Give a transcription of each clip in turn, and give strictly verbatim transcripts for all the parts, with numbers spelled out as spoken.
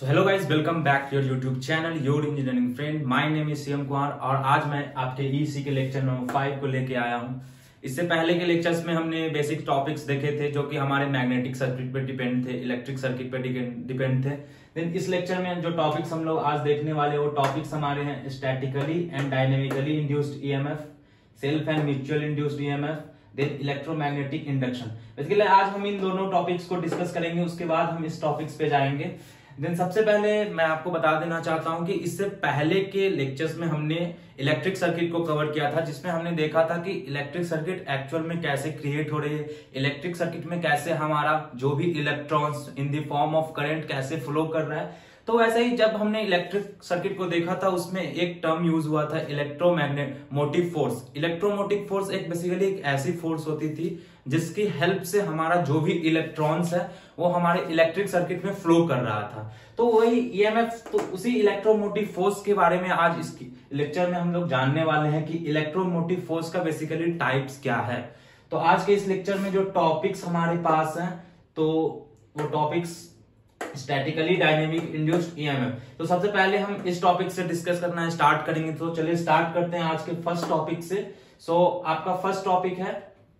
So hello guys, welcome back to your YouTube channel your engineering friend. My name is CM Kumar और आज मैं आपके EC के lecture number five को लेके आया हूं। इससे पहले के लेक्चर्स में हमने बेसिक टॉपिक्स देखे थे जो कि हमारे मैग्नेटिक सर्किट पे डिपेंड थे, इलेक्ट्रिक सर्किट पे डिपेंड थे। देन इस लेक्चर में जो टॉपिक्स हम लोग आज देखने वाले वो टॉपिक्स हमारे हैं statically and dynamically induced EMF, self and mutual induced EMF, then electromagnetic induction. Basically आज हम इन दोनों टॉपिक्स को डिस्कस करेंगे, उसके बाद हम इस टॉपिक्स पे जाएंगे। देन सबसे पहले मैं आपको बता देना चाहता हूं कि इससे पहले के लेक्चर्स में हमने इलेक्ट्रिक सर्किट को कवर किया था, जिसमें हमने देखा था कि इलेक्ट्रिक सर्किट एक्चुअल में कैसे क्रिएट हो रही है, इलेक्ट्रिक सर्किट में कैसे हमारा जो भी electrons in the form of current कैसे फ्लो कर रहा है। तो वैसे ही जब हमने इलेक्ट्रिक सर्किट को देखा था उसमें एक टर्म यूज हुआ था electromagnet motive force. Electromotive force एक बेसिकली एक ऐसी फोर्स होती थी जिसकी हेल्प से हमारा जो भी इलेक्ट्रॉन्स है वो हमारे इलेक्ट्रिक सर्किट में फ्लो कर रहा था। तो वही ईएमएफ, तो उसी इलेक्ट्रोमोटिव फोर्स के बारे में आज इस लेक्चर में हम लोग जानने वाले हैं कि इलेक्ट्रोमोटिव फोर्स का बेसिकली टाइप्स क्या है। तो आज के इस लेक्चर में जो टॉपिक्स हमारे पास हैं तो वो topics statically dynamic induced EMF. तो सबसे पहले हम इस टॉपिक से डिस्कस करना स्टार्ट करेंगे। तो चलिए स्टार्ट करते हैं आज के फर्स्ट टॉपिक से। सो so, आपका फर्स्ट टॉपिक है,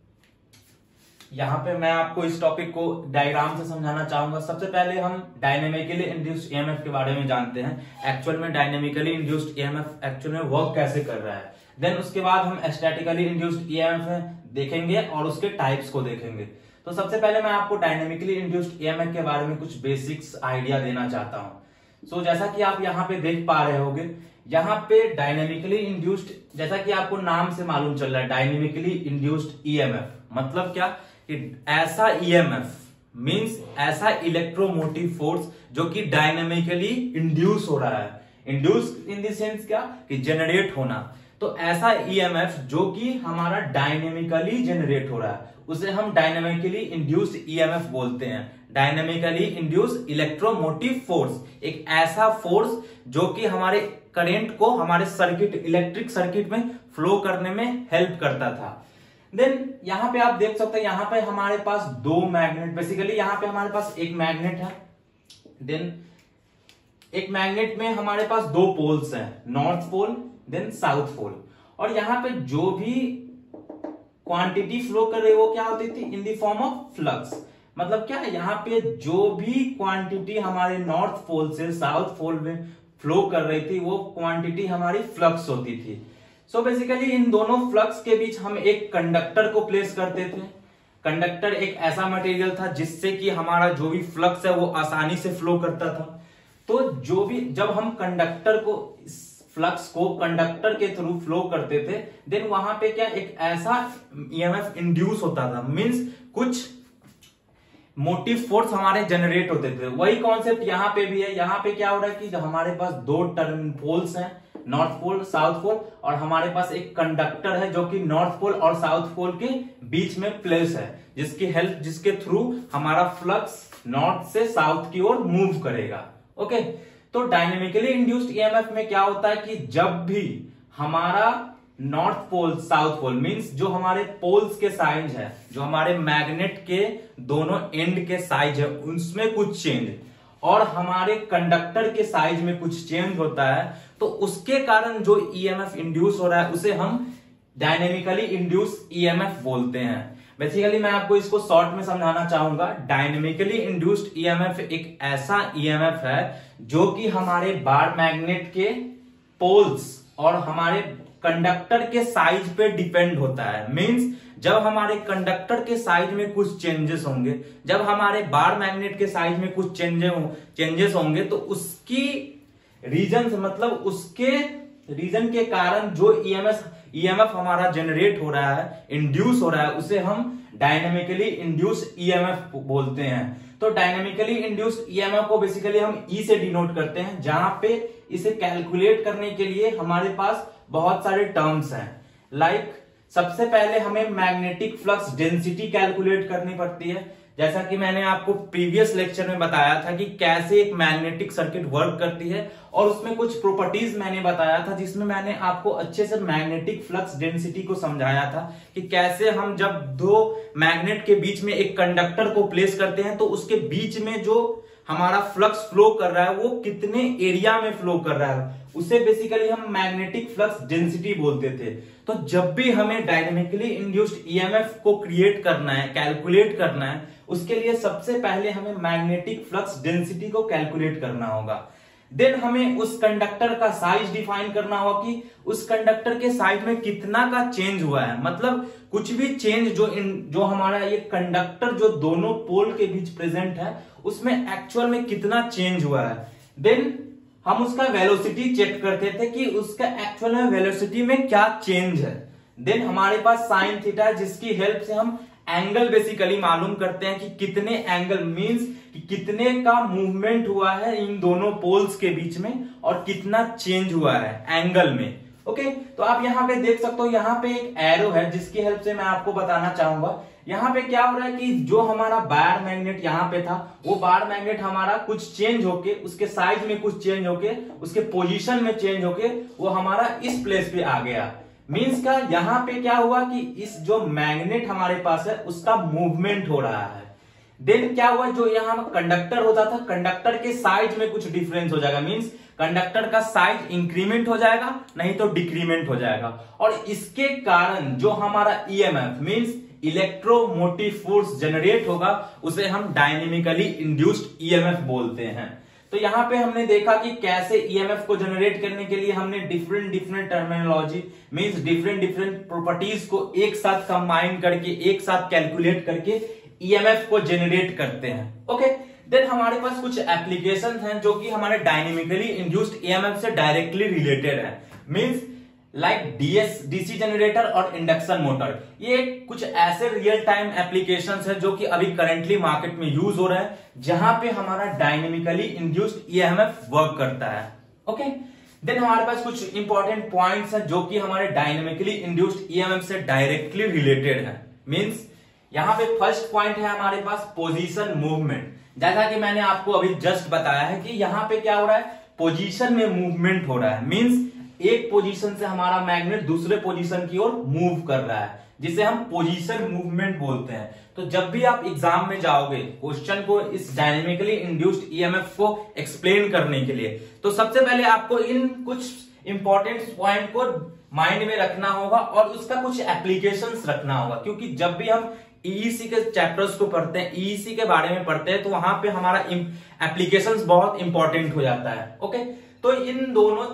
यहाँ पे मैं आपको इस टॉपिक को डायग्राम से समझाना चाहूंगा। सबसे पहले हम डायनेमिकली इंड्यूस्ड ईएमएफ के बारे में जानते हैं। एक्चुअल में डायनेमिकली इंड्यूस्ड ईएमएफ एक्चुअल में वर्क कैसे कर रहा है। देन उसके बाद हम स्टैटिकली इंड्यूस्ड ईएमएफ देखेंगे और उसके टाइप्स को देखेंगे। तो सबसे पहले मैं आपको डायनेमिकली इंड्यूस्ड ईएमएफ के बारे में कुछ बेसिक्स आइडिया देना चाहता हूं। सो so, जैसा कि आप यहाँ पे देख पा रहे होंगे, यहाँ पे डायनेमिकली इंड्यूस्ड, जैसा कि आपको नाम से मालूम चल रहा है डायनेमिकली इंड्यूस्ड ईएमएफ मतलब क्या कि ऐसा ईएमएफ मींस ऐसा इलेक्ट्रोमोटिव फोर्स जो कि डायनेमिकली इंड्यूस हो रहा है। इंड्यूस इन द सेंस क्या कि जनरेट होना। तो ऐसा ईएमएफ जो कि हमारा डायनेमिकली जनरेट हो रहा है उसे हम डायनेमिकली इंड्यूस्ड ईएमएफ बोलते हैं। डायनेमिकली इंड्यूस्ड इलेक्ट्रोमोटिव फोर्स एक ऐसा फोर्स जो कि हमारे करंट को हमारे सर्किट इलेक्ट्रिक सर्किट में फ्लो करने में हेल्प करता था। देन यहां पे आप देख सकते हैं, यहां पे हमारे पास दो मैग्नेट, बेसिकली यहां पे हमारे पास एक मैग्नेट है। देन एक मैग्नेट में हमारे पास दो पोल्स हैं, north pole then south pole. और यहां पे जो भी क्वांटिटी फ्लो कर रही है वो क्या होती थी, in the form of flux. मतलब क्या, यहाँ पे जो भी क्वांटिटी हमारे नॉर्थ पोल से साउथ पोल में फ्लो कर रही थी वो क्वांटिटी हमारी फ्लक्स होती थी। सो so बेसिकली इन दोनों फ्लक्स के बीच हम एक कंडक्टर को प्लेस करते थे। कंडक्टर एक ऐसा मटेरियल था जिससे कि हमारा जो भी फ्लक्स है वो आसानी से फ्लो करता था। तो जो भी जब हम कंडक्टर को फ्लक्स को कंडक्टर के थ्रू फ्लो करते थे देन वहां पे क्या एक ऐसा ईएमएफ इंड्यूस होता था, मींस कुछ मोटिव फोर्स हमारे जनरेट होते थे। वही कॉन्सेप्ट यहाँ पे भी है। यहाँ पे क्या हो रहा है कि हमारे पास दो टर्म पोल्स हैं, नॉर्थ पोल साउथ पोल, और हमारे पास एक कंडक्टर है जो कि नॉर्थ पोल और साउथ पोल के बीच में प्लेस है, जिसकी हेल्प जिसके थ्रू हमारा फ्लक्स नॉर्थ से साउथ की ओर मूव करेगा। ओके, तो डायनेमिकली इंड्यूस्ड ईएमएफ में क्या होता है कि जब भी हमारा north pole south pole means जो हमारे पोल्स के साइज है, जो हमारे मैग्नेट के दोनों एंड के साइज है उसमें कुछ चेंज और हमारे कंडक्टर के साइज में कुछ चेंज होता है, तो उसके कारण जो ईएमएफ इंड्यूस हो रहा है उसे हम डायनेमिकली इंड्यूस्ड ईएमएफ बोलते हैं। बेसिकली मैं आपको इसको शॉर्ट में समझाना चाहूंगा। डायनेमिकली इंड्यूस्ड ईएमएफ एक ऐसा ईएमएफ है जो कि हमारे बार मैग्नेट के पोल्स और हमारे कंडक्टर के साइज पे डिपेंड होता है। मींस जब हमारे कंडक्टर के साइज में कुछ चेंजेस होंगे, जब हमारे बार मैग्नेट के साइज में कुछ चेंजेस होंगे तो उसकी रीजन से मतलब उसके रीजन के कारण जो ईएमएफ ईएमएफ हमारा जनरेट हो रहा है, इंड्यूस हो रहा है, उसे हम डायनेमिकली इंड्यूस्ड ईएमएफ बोलते हैं। तो डायनेमिकली इंड्यूस्ड ईएमएफ को बेसिकली हम ई से डिनोट करते हैं, जहां पे इसे कैलकुलेट करने के लिए हमारे पास बहुत सारे टर्म्स हैं। लाइक सबसे पहले हमें मैग्नेटिक फ्लक्स डेंसिटी कैलकुलेट करनी पड़ती है। जैसा कि मैंने आपको प्रीवियस लेक्चर में बताया था कि कैसे एक मैग्नेटिक सर्किट वर्क करती है, और उसमें कुछ प्रॉपर्टीज मैंने बताया था जिसमें मैंने आपको अच्छे से मैग्नेटिक फ्लक्स डेंसिटी को समझाया था कि कैसे हम जब दो मैग्नेट के बीच में एक कंडक्टर को प्लेस करते हैं तो उसके बीच में जो हमारा फ्लक्स फ्लो कर रहा है वो कितने एरिया में फ्लो कर रहा है, उसे बेसिकली हम मैग्नेटिक फ्लक्स डेंसिटी बोलते थे। तो जब भी हमें डायनेमिकली इंड्यूस्ड ईएमएफ को क्रिएट करना है, कैलकुलेट करना है, उसके लिए सबसे पहले हमें मैग्नेटिक फ्लक्स डेंसिटी को कैलकुलेट करना होगा। देन हमें उस कंडक्टर का साइज डिफाइन करना होगा कि उस कंडक्टर के साइज में कितना का चेंज हुआ है, मतलब कुछ भी चेंज जो इन जो हमारा ये कंडक्टर जो दोनों पोल के बीच प्रेजेंट है उसमें एक्चुअल में कितना चेंज हुआ है। देन हम उसका वेलोसिटी चेक करते थे कि उसका एक्चुअल में वेलोसिटी में क्या चेंज है। देन हमारे पास साइन थीटा है जिसकी हेल्प से हम एंगल बेसिकली मालूम करते हैं कि कितने एंगल मींस कि कितने का मूवमेंट हुआ है इन दोनों पोल्स के बीच में और कितना चेंज हुआ है एंगल में। ओके, तो आप यहाँ पे देख सकते हो, यहाँ पे एक एरो है जिसकी हेल्प से मैं आपको बताना चाहूंगा। यहाँ पे क्या हो रहा है कि जो हमारा बार मैग्नेट यहाँ पे था वो बार मैग्नेट हमारा कुछ चेंज होके उसके साइज में कुछ चेंज होके उसके पोजीशन में चेंज होके वो हमारा इस प्लेस पे आ गया। मींस का यहाँ पे क्या हुआ कि इस जो मैग्नेट हमारे पास है उसका मूवमेंट हो रहा है। देन क्या हुआ, जो यहाँ कंडक्टर होता था कंडक्टर के साइज में कुछ डिफरेंस हो जाएगा, मींस कंडक्टर का साइज इंक्रीमेंट हो जाएगा नहीं तो डिक्रीमेंट हो जाएगा। और इसके कारण जो हमारा EMF means electromotive force generate होगा उसे हम डायनेमिकली इंड्यूस्ड ईएमएफ बोलते हैं। तो यहाँ पे हमने देखा कि कैसे ईएमएफ को जनरेट करने के लिए हमने different different terminology means different different properties को एक साथ कंबाइन करके एक साथ कैलकुलेट करके ईएमएफ को जनरेट करते हैं। ओके, देन हमारे पास कुछ एप्लीकेशन हैं जो कि हमारे डायनेमिकली इंड्यूस्ड ईएमएफ से डायरेक्टली रिलेटेड है, means like DS DC generator और इंडक्शन मोटर। ये कुछ ऐसे रियल टाइम एप्लीकेशंस हैं जो कि अभी करंटली मार्केट में यूज हो रहे हैं जहां पे हमारा डायनेमिकली इंड्यूस्ड ईएमएफ वर्क करता है। ओके, देन हमारे पास कुछ इंपॉर्टेंट पॉइंट्स हैं जो कि हमारे डायनेमिकली इंड्यूस्ड ईएमएफ से डायरेक्टली रिलेटेड है। मींस यहाँ पे फर्स्ट पॉइंट है हमारे पास पोजीशन मूवमेंट। जैसा कि मैंने आपको अभी जस्ट बताया है कि यहाँ पे क्या हो रहा है, पोजीशन में मूवमेंट हो रहा है। मींस एक पोजीशन से हमारा मैग्नेट दूसरे पोजीशन की ओर मूव कर रहा है जिसे हम पोजीशन मूवमेंट बोलते हैं। तो जब भी आप एग्जाम में जाओगे क्वेश्चन को इस डायनेमिकली इंड्यूस्ड ईएमएफ को एक्सप्लेन करने के लिए, तो सबसे पहले आपको इन कुछ इंपॉर्टेंट पॉइंट को माइंड में रखना होगा और उसका कुछ एप्लीकेशंस रखना होगा, क्योंकि जब भी हम ईईसी के चैप्टर्स को पढ़ते हैं, ईईसी के बारे में पढ़ते हैं, तो वहां पे हमारा एप्लीकेशंस बहुत इंपॉर्टेंट हो जाता है। ओके, तो इन दोनों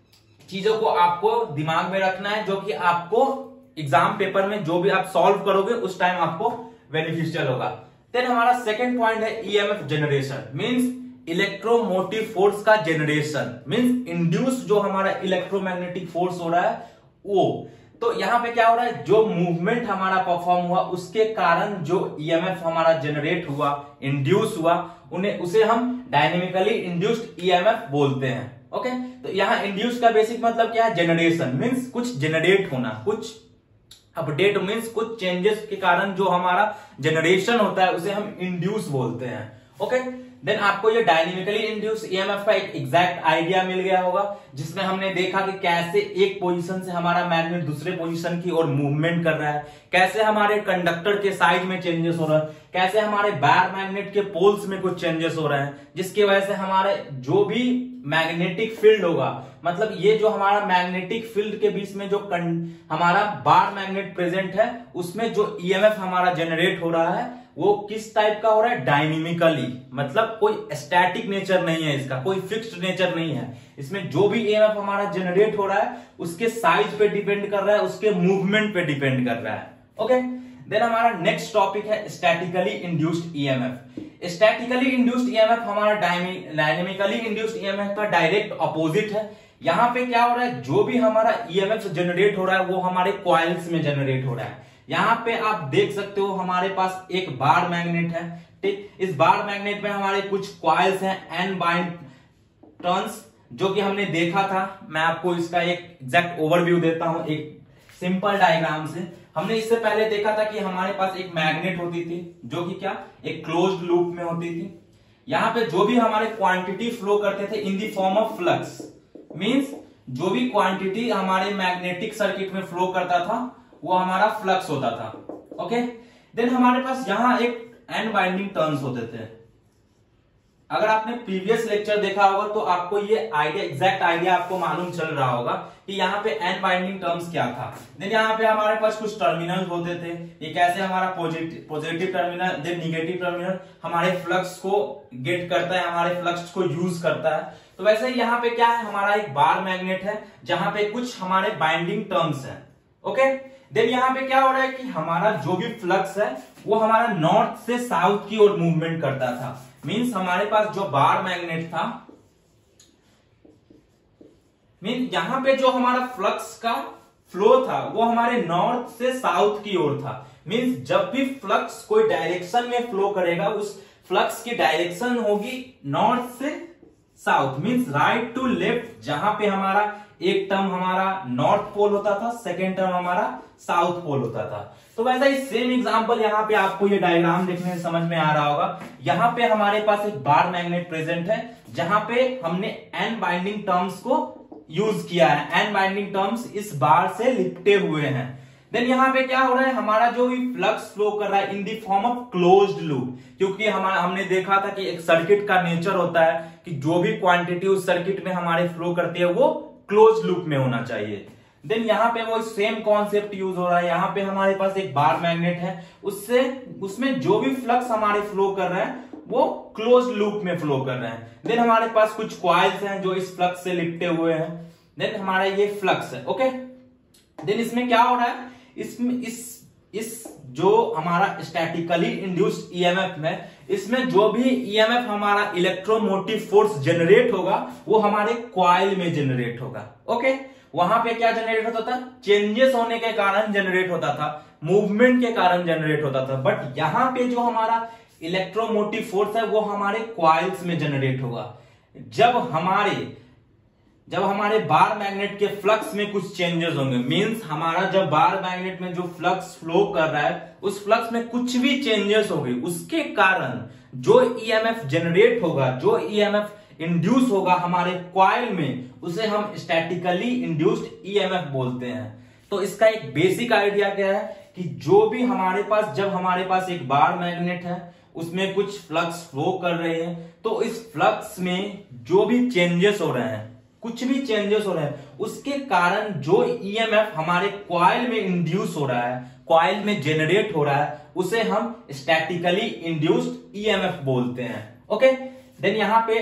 चीजों को आपको दिमाग में रखना है जो कि आपको एग्जाम पेपर में जो भी आप सॉल्व करोगे उस टाइम आपको बेनिफिशियल होगा। देन हमारा सेकंड पॉइंट है EMF generation, means electromotive force का जनरेशन, मींस इंड्यूस जो हमारा इलेक्ट्रोमैग्नेटिक फोर्स हो रहा है वो। तो यहाँ पे क्या हो रहा है, जो मूवमेंट हमारा परफॉर्म हुआ उसके कारण जो ईएमएफ हमारा जनरेट हुआ, इंड्यूस हुआ, उन्हें उसे हम डायनेमिकली इंड्यूस्ड ईएमएफ बोलते हैं। ओके, तो यहाँ इंड्यूस का बेसिक मतलब क्या है, जनरेशन मींस कुछ जनरेट होना, कुछ अपडेट मींस कुछ चेंजेस के कारण जो हमारा जनरेशन होता है उसे हम इंड्यूस बोलते हैं। ओके, देन आपको ये डायनेमिकली इंड्यूस ईएमएफ का एक एग्जैक्ट आइडिया मिल गया होगा जिसमें हमने देखा कि कैसे एक पोजीशन से हमारा मैग्नेट दूसरे पोजीशन की ओर मूवमेंट कर रहा है, कैसे हमारे कंडक्टर के साइज में चेंजेस हो रहा है, कैसे हमारे बार मैग्नेट के पोल्स में कुछ चेंजेस हो रहे हैं जिसकी वजह से हमारे जो भी मैग्नेटिक फील्ड होगा, मतलब ये जो हमारा मैग्नेटिक फील्ड के बीच में जो हमारा बार मैग्नेट प्रेजेंट है उसमें जो ईएमएफ हमारा जनरेट हो रहा है वो किस टाइप का हो रहा है, डायनेमिकली, मतलब कोई स्टैटिक नेचर नहीं है इसका, कोई फिक्स्ड नेचर नहीं है। इसमें जो भी ईएमएफ हमारा जनरेट हो रहा है उसके साइज पे डिपेंड कर रहा है, उसके मूवमेंट पे डिपेंड कर रहा है। ओके, देन हमारा नेक्स्ट टॉपिक है statically induced EMF. Statically induced EMF हमारा डायनेमिकली इंड्यूस्ड ईएमएफ का डायरेक्ट अपोजिट है। यहाँ पे क्या हो रहा है, जो भी हमारा ईएमएफ जनरेट हो रहा है वो हमारे कॉइल्स में जनरेट हो रहा है। यहाँ पे आप देख सकते हो हमारे पास एक बार मैग्नेट है, ठीक, इस बार मैग्नेट में हमारे कुछ कॉइल्स हैं एन बाइंड टर्न्स, जो कि हमने देखा था। मैं आपको इसका एक एग्जैक्ट ओवरव्यू देता हूं एक सिंपल डायग्राम से। हमने इससे पहले देखा था कि हमारे पास एक मैग्नेट होती थी जो कि क्या एक क्लोज्ड लूप में होती थी। यहाँ पे जो भी हमारे क्वांटिटी फ्लो करते थे in the form of flux, means जो भी क्वांटिटी हमारे मैग्नेटिक सर्किट में फ्लो करता था वो हमारा फ्लक्स होता था। ओके, देन हमारे पास यहां एक एन बाइंडिंग टर्न्स होते थे। अगर आपने प्रीवियस लेक्चर देखा होगा तो आपको ये आइडिया, एग्जैक्ट आइडिया आपको मालूम चल रहा होगा कि यहाँ पे एन बाइंडिंग टर्म्स क्या था। देन यहाँ पे हमारे पास कुछ टर्मिनल होते थे, ये कैसे हमारा positive positive terminal then negative terminal हमारे फ्लक्स को गेट करता है, हमारे फ्लक्स को यूज करता है। तो वैसे ही यहाँ पे क्या है, हमारा एक बार मैग्नेट है जहां पे कुछ हमारे बाइंडिंग टर्म्स हैं। ओके, देन यहाँ पे क्या हो रहा है कि हमारा जो भी फ्लक्स है वो हमारा नॉर्थ से साउथ की ओर मूवमेंट करता था। मींस हमारे पास जो बार मैग्नेट था, मीन यहां पे जो हमारा फ्लक्स का फ्लो था वो हमारे नॉर्थ से साउथ की ओर था। मींस जब भी फ्लक्स कोई डायरेक्शन में फ्लो करेगा उस फ्लक्स की डायरेक्शन होगी नॉर्थ से south, means right to left. जहां पे हमारा एक टर्म हमारा नॉर्थ पोल होता था, सेकेंड टर्म हमारा साउथ पोल होता था। तो वैसा ही सेम एग्जांपल यहाँ पे आपको ये डायग्राम देखने से समझ में आ रहा होगा। यहाँ पे हमारे पास एक बार मैग्नेट प्रेजेंट है जहां पे हमने एन बाइंडिंग टर्म्स को यूज किया है। एन बाइंडिंग टर्म्स इस बार से लिपटे हुए हैं। देन यहाँ पे क्या हो रहा है, हमारा जो भी फ्लक्स फ्लो कर रहा है in the form of closed loop, क्योंकि हमारा हमने देखा था कि एक सर्किट का नेचर होता है कि जो भी क्वांटिटी उस सर्किट में हमारे फ्लो करती है वो क्लोज लूप में होना चाहिए। देन यहाँ पे वो सेम कॉन्सेप्ट यूज हो रहा है। यहाँ पे हमारे पास एक बार मैग्नेट है, उससे उसमें जो भी फ्लक्स हमारे फ्लो कर रहे हैं वो क्लोज लूप में फ्लो कर रहे हैं। देन हमारे पास कुछ कॉइल्स हैं जो इस फ्लक्स से लिपटे हुए हैं। देन हमारा ये फ्लक्स है। ओके, देन इसमें क्या हो रहा है, इसमें इस इस जो हमारा स्टैटिकली इंड्यूस्ड ईएमएफ है, इसमें जो भी ईएमएफ हमारा इलेक्ट्रोमोटिव फोर्स जनरेट होगा वो हमारे कॉइल में जनरेट होगा। ओके, वहां पे क्या जनरेट होता था, चेंजेस होने के कारण जनरेट होता था, मूवमेंट के कारण जनरेट होता था। बट यहां पे जो हमारा इलेक्ट्रोमोटिव फोर्स है वो हमारे कॉइल्स में जनरेट होगा। जब हमारे जब हमारे बार मैग्नेट के फ्लक्स में कुछ चेंजेस होंगे, मींस हमारा जब बार मैग्नेट में जो फ्लक्स फ्लो कर रहा है उस फ्लक्स में कुछ भी चेंजेस होंगे, उसके कारण जो ईएमएफ जनरेट होगा, जो ईएमएफ इंड्यूस होगा हमारे कॉइल में, उसे हम स्टैटिकली इंड्यूस्ड ईएमएफ बोलते हैं। तो इसका एक बेसिक आइडिया क्या है कि जो भी हमारे पास जब हमारे पास एक बार मैग्नेट है उसमें कुछ फ्लक्स फ्लो कर रहे हैं, तो इस फ्लक्स में जो भी चेंजेस हो रहे हैं, कुछ भी चेंजेस हो रहे हैं, उसके कारण जो ईएमएफ हमारे कॉइल में इंड्यूस हो रहा है, कॉइल में जनरेट हो रहा है, उसे हम स्टैटिकली इंड्यूस्ड ईएमएफ बोलते हैं। ओके, देन यहां पे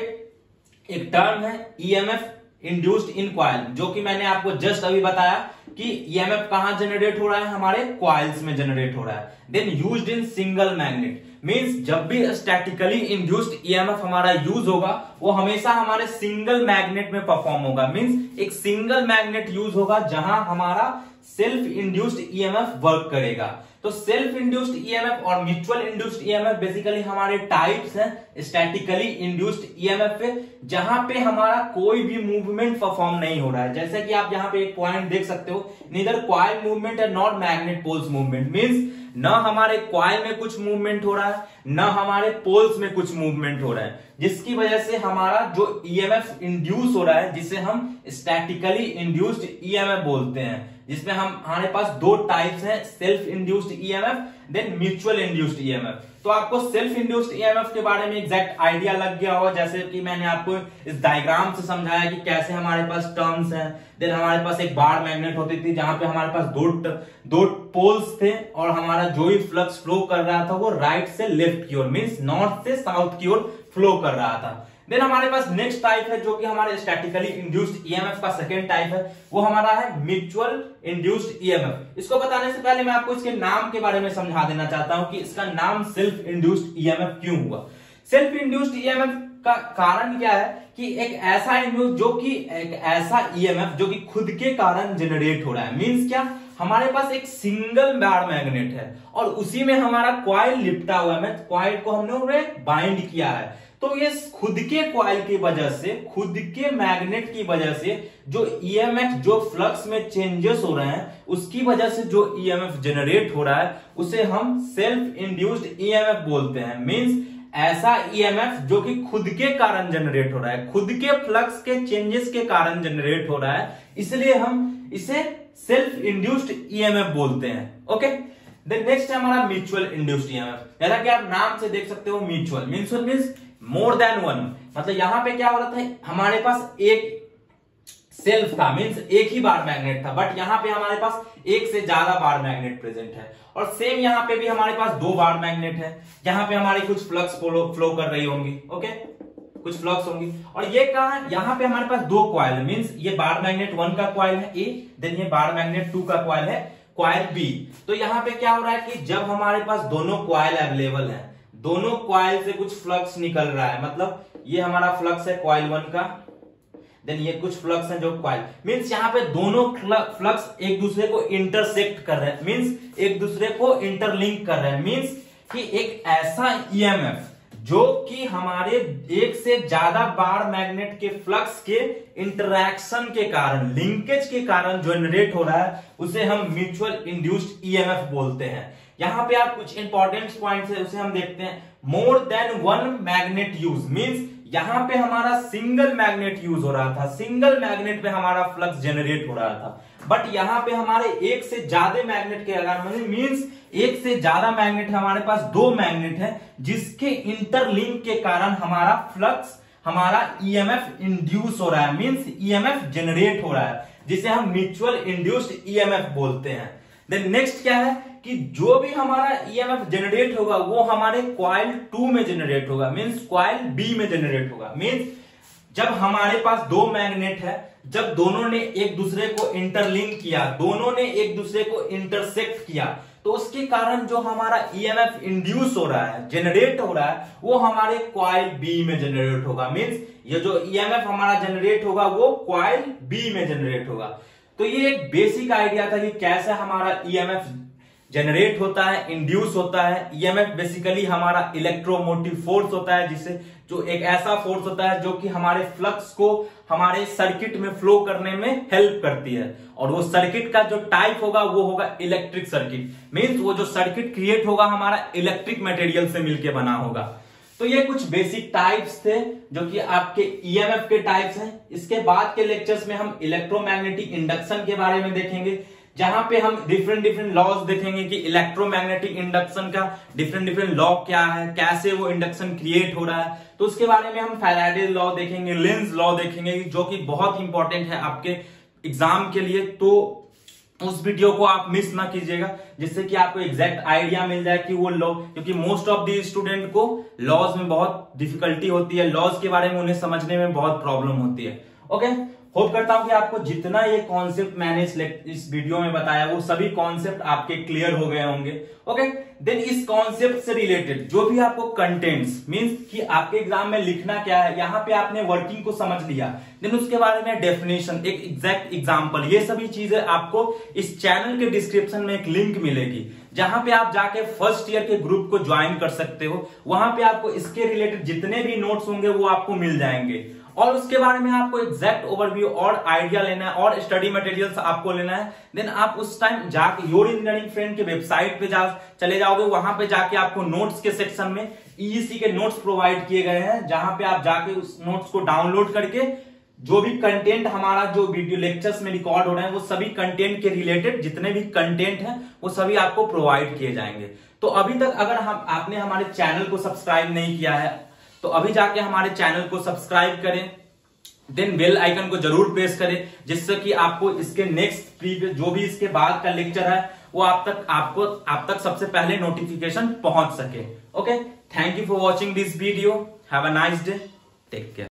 एक टर्म है ईएमएफ इंड्यूस्ड इन कॉइल, जो कि मैंने आपको जस्ट अभी बताया कि ईएमएफ कहां जनरेट हो रहा है, हमारे कॉइल्स में जनरेट हो रहा है। Then used in single magnet, means जब भी स्टैटिकली इंड्यूस्ड ईएमएफ हमारा यूज होगा वो हमेशा हमारे सिंगल मैग्नेट में परफॉर्म होगा। मींस एक सिंगल मैग्नेट यूज होगा जहां हमारा सेल्फ इंड्यूस्ड ईएमएफ वर्क करेगा। तो सेल्फ इंड्यूस्ड ईएमएफ और म्यूचुअल इंड्यूस्ड ईएमएफ बेसिकली हमारे टाइप्स हैं स्टैटिकली इंड्यूस्ड ईएमएफ पे, जहां पे हमारा कोई भी मूवमेंट परफॉर्म नहीं हो रहा है। जैसे कि आप यहाँ पे एक पॉइंट देख सकते हो, neither coil movement and not magnet poles movement, means न हमारे कॉइल में कुछ मूवमेंट हो रहा है न हमारे पोल्स में कुछ मूवमेंट हो रहा है, जिसकी वजह से हमारा जो ईएमएफ इंड्यूस हो रहा है जिसे हम स्टैटिकली इंड्यूस्ड ईएमएफ बोलते हैं, जिसमें हम हमारे पास दो टाइप्स हैं, self induced EMF then mutual induced EMF. तो आपको सेल्फ इंड्यूस्ड ईएमएफ के बारे में एग्जैक्ट आइडिया लग गया होगा, जैसे कि मैंने आपको इस डायग्राम से समझाया कि कैसे हमारे पास टर्म्स हैं। देन हमारे पास एक बार मैग्नेट होती थी जहां पे हमारे पास दो दो पोल्स थे और हमारा जो भी फ्लक्स फ्लो कर रहा था वो राइट से लेफ्ट की ओर, मींस नॉर्थ से साउथ की ओर फ्लो कर रहा था। देन हमारे पास नेक्स्ट टाइप है जो कि हमारे स्टैटिकली इंड्यूस्ड ईएमएफ का सेकेंड टाइप है, वो हमारा है म्यूचुअल इंड्यूस्ड ईएमएफ। इसको बताने से पहले मैं आपको इसके नाम के बारे में समझा देना चाहता हूं कि इसका नाम सेल्फ इंड्यूस्ड ईएमएफ क्यों हुआ। सेल्फ इंड्यूस्ड ईएमएफ का कारण क्या है कि एक ऐसा इंड्यूस जो कि एक ऐसा ईएमएफ जो कि खुद के कारण जनरेट हो रहा है। मींस क्या, हमारे पास एक सिंगल बार मैग्नेट है और उसी में हमारा कॉइल लिपटा हुआ है, कॉइल को हमने बाइंड किया है। तो ये खुद के कॉइल की वजह से, खुद के मैग्नेट की वजह से जो ईएमएफ, जो फ्लक्स में चेंजेस हो रहे हैं, उसकी वजह से जो ईएमएफ जनरेट हो रहा है उसे हम सेल्फ इंड्यूस्ड ईएमएफ बोलते हैं। मींस ऐसा ईएमएफ जो कि खुद के कारण जनरेट हो रहा है, खुद के फ्लक्स के चेंजेस के कारण जनरेट हो रहा है, इसलिए हम इसे सेल्फ इंड्यूस्ड ईएमएफ बोलते हैं। ओके, देन नेक्स्ट है हमारा म्यूचुअल इंड्यूस्ड ईएमएफ। जैसा कि आप नाम से देख सकते हो, mutual mutual means more than one मतलब यहाँ पे क्या हो रहा था, हमारे पास एक सेल्फ था, मींस एक ही बार मैग्नेट था, बट यहाँ पे हमारे पास एक से ज्यादा बार मैग्नेट प्रेजेंट है। और सेम यहाँ पे भी हमारे पास दो बार मैग्नेट है, यहाँ पे हमारी कुछ फ्लक्स फ्लो, फ्लो कर रही होंगी, ओके, कुछ फ्लक्स होंगी। और ये कहा है, यहाँ पे हमारे पास दो क्वाइल है, मींस ये बार मैग्नेट वन का क्वाइल है ए, देन ये बार मैग्नेट टू का क्वाइल है क्वाइल बी। तो यहाँ पे क्या हो रहा है कि जब हमारे पास दोनों क्वाइल अवेलेबल है, दोनों क्वाइल से कुछ फ्लक्स निकल रहा है, मतलब ये हमारा फ्लक्स है क्वाइल वन का, देन ये कुछ फ्लक्स है जो क्वाइल, मींस यहाँ पे दोनों फ्लक्स एक दूसरे को इंटरसेक्ट कर रहे हैं, मींस एक दूसरे को इंटरलिंक कर रहे हैं, मींस कि एक ऐसा ईएमएफ जो कि हमारे एक से ज्यादा बार मैग्नेट के फ्लक्स के इंटरैक्शन के कारण, लिंकेज के कारण जनरेट हो रहा है, उसे हम म्यूचुअल इंड्यूस्ड ईएमएफ बोलते हैं। यहां पे आप कुछ इंपॉर्टेंट पॉइंट्स है उसे हम देखते हैं। More than one magnet use means यहां पे हमारा सिंगल मैग्नेट यूज हो रहा था, सिंगल मैग्नेट पे हमारा फ्लक्स जनरेट हो रहा था, बट यहां पे हमारे एक से ज्यादा मैग्नेट के अगर मींस एक से ज्यादा मैग्नेट है, हमारे पास दो मैग्नेट है जिसके इंटरलिंक के कारण हमारा फ्लक्स, हमारा ईएमएफ इंड्यूस हो रहा है, मींस ईएमएफ जनरेट हो रहा है, जिसे हम म्यूचुअल इंड्यूस्ड ईएमएफ बोलते हैं। देन नेक्स्ट क्या है कि जो भी हमारा ईएमएफ जनरेट होगा वो हमारे क्वाइल टू में जनरेट होगा, मींस क्वाइल बी में जनरेट होगा। मींस जब हमारे पास दो मैग्नेट है, जब दोनों ने एक दूसरे को इंटरलिंक किया, दोनों ने एक दूसरे को इंटरसेक्ट किया, तो उसके कारण जो हमारा ईएमएफ इंड्यूस हो रहा है, जनरेट हो रहा है, वो हमारे क्वाइल बी में जनरेट होगा। मींस ये जो ईएमएफ हमारा जनरेट होगा वो क्वाइल बी में जनरेट होगा। तो ये एक बेसिक आइडिया था कि कैसे हमारा ईएमएफ जनरेट होता है, इंड्यूस होता है। ईएमएफ बेसिकली हमारा इलेक्ट्रोमोटिव फोर्स होता है, जिसे जो एक ऐसा फोर्स होता है जो कि हमारे फ्लक्स को हमारे सर्किट में फ्लो करने में हेल्प करती है। और वो सर्किट का जो टाइप होगा वो होगा इलेक्ट्रिक सर्किट, मींस वो जो सर्किट क्रिएट होगा हमारा इलेक्ट्रिक मटेरियल से मिलकर बना होगा। तो ये कुछ बेसिक टाइप्स थे जो कि आपके ईएमएफ के टाइप्स हैं। इसके बाद के लेक्चर्स में हम इलेक्ट्रोमैग्नेटिक इंडक्शन के बारे में देखेंगे, जहां पे हम डिफरेंट डिफरेंट लॉज देखेंगे कि इलेक्ट्रोमैग्नेटिक इंडक्शन का डिफरेंट डिफरेंट लॉ क्या है, कैसे वो इंडक्शन क्रिएट हो रहा है। तो उसके बारे में हम फैराडे लॉ देखेंगे, लेंज लॉ देखेंगे, जो कि बहुत इंपॉर्टेंट है आपके एग्जाम के लिए। तो उस वीडियो को आप मिस ना कीजिएगा, जिससे कि आपको एग्जैक्ट आइडिया मिल जाए कि वो लॉ, क्योंकि मोस्ट ऑफ दी स्टूडेंट को लॉज में बहुत डिफिकल्टी होती है, लॉज के बारे में उन्हें समझने में बहुत प्रॉब्लम होती है। ओके, होप करता हूं कि आपको जितना ये कॉन्सेप्ट मैंने इस, इस वीडियो में बताया वो सभी कॉन्सेप्ट आपके क्लियर हो गए होंगे। ओके, देन इस कॉन्सेप्ट से रिलेटेड जो भी आपको कंटेंट्स, मींस कि आपके एग्जाम में लिखना क्या है, यहाँ पे आपने वर्किंग को समझ लिया, देन उसके बारे में डेफिनेशन, एक एग्जैक्ट एग्जांपल, ये सभी चीजें आपको इस चैनल के डिस्क्रिप्शन में एक लिंक मिलेगी, जहां पे आप जाके फर्स्ट ईयर के ग्रुप को ज्वाइन कर सकते हो। वहां पे आपको इसके रिलेटेड जितने भी नोट्स होंगे वो आपको मिल जाएंगे, और उसके बारे में आपको एग्जैक्ट ओवरव्यू और आइडिया लेना है और स्टडी मटेरियल्स आपको लेना है। देन आप उस टाइम जाके योर इंजीनियरिंग फ्रेंड के वेबसाइट पे जा चले जाओगे, वहां पे जाके आपको नोट्स के सेक्शन में ईईसी के नोट्स प्रोवाइड किए गए हैं, जहां पे आप जाके उस नोट्स को डाउनलोड करके जो भी कंटेंट हमारा जो वीडियो लेक्चर्स में रिकॉर्ड हो रहे हैं वो सभी कंटेंट के रिलेटेड जितने भी कंटेंट हैं वो सभी आपको प्रोवाइड किए जाएंगे। तो अभी तक अगर हम आपने हमारे चैनल को सब्सक्राइब नहीं किया है तो अभी जाके हमारे चैनल को सब्सक्राइब करें, देन बेल आइकन को जरूर प्रेस करें, जिससे कि आपको इसके नेक्स्ट प्रीवियस जो भी इसके बाद का लेक्चर है वो आप तक आपको आप तक सबसे पहले नोटिफिकेशन पहुंच सके। Okay, thank you for watching this video, have a nice day, take care.